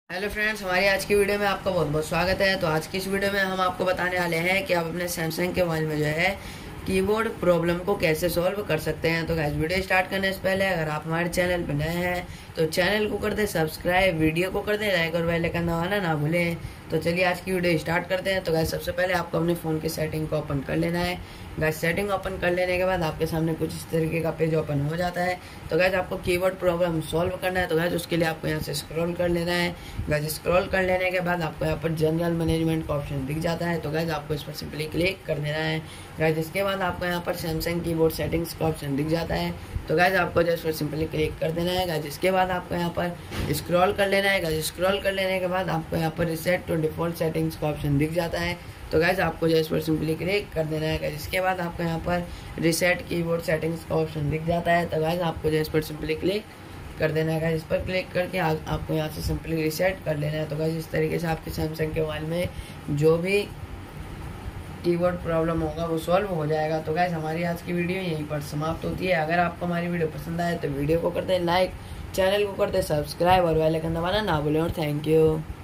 Hello friends, हमारी आज की वीडियो में आपका बहुत बहुत स्वागत है। तो आज की इस वीडियो में हम आपको बताने वाले हैं कि आप अपने सैमसंग के मोबाइल में जो है कीबोर्ड प्रॉब्लम को कैसे सॉल्व कर सकते हैं। तो गाइस, वीडियो स्टार्ट करने से पहले अगर आप हमारे चैनल पर नए हैं तो चैनल को कर दे सब्सक्राइब, वीडियो को कर दे लाइक और बेल आइकन दबाना ना भूलें। तो चलिए आज की वीडियो स्टार्ट करते हैं। तो गाइस, सबसे पहले आपको अपने फ़ोन की सेटिंग को ओपन कर लेना है। गाइस, सेटिंग ओपन कर लेने के बाद आपके सामने कुछ इस तरीके का पेज ओपन हो जाता है। तो गाइस, आपको कीबोर्ड प्रॉब्लम सॉल्व करना है। तो गाइस, उसके लिए आपको यहाँ से स्क्रॉल कर लेना है। गाइस, स्क्रॉल कर लेने के बाद आपको यहाँ पर जनरल मैनेजमेंट का ऑप्शन दिख जाता है। तो गाइस, आपको इस पर सिंपली क्लिक कर देना है। गाइस, इसके बाद आपको यहाँ पर सैमसंग कीबोर्ड सेटिंग्स का ऑप्शन दिख जाता है। तो गाइस, आपको जस्ट पर सिंपली क्लिक कर देना है। गाइस, इसके बाद आपको यहाँ पर स्क्रॉल कर लेना है। गाइस, स्क्रॉल कर लेने के बाद आपको यहाँ पर रिसेट टू डिफॉल्ट सेटिंग्स का ऑप्शन दिख जाता है। तो गाइस, आपको जस्ट पर सिंपली क्लिक कर देना है। गाइस, इसके बाद आपको यहाँ पर रिसेट कीबोर्ड सेटिंग्स का ऑप्शन दिख जाता है। तो गाइस, आपको जस्ट पर सिंपली क्लिक कर देना है। गाइस, इस पर क्लिक करके आपको यहाँ से सिंपली रिसेट कर लेना है। तो गाइस, इस तरीके से आपके सैमसंग के मोबाइल में जो भी कीबोर्ड प्रॉब्लम होगा वो सॉल्व हो जाएगा। तो गाइस, हमारी आज की वीडियो यहीं पर समाप्त होती है। अगर आपको हमारी वीडियो पसंद आए तो वीडियो को कर दें लाइक, चैनल को कर दें सब्सक्राइब और बेल आइकन दबाना ना भूलें। और थैंक यू।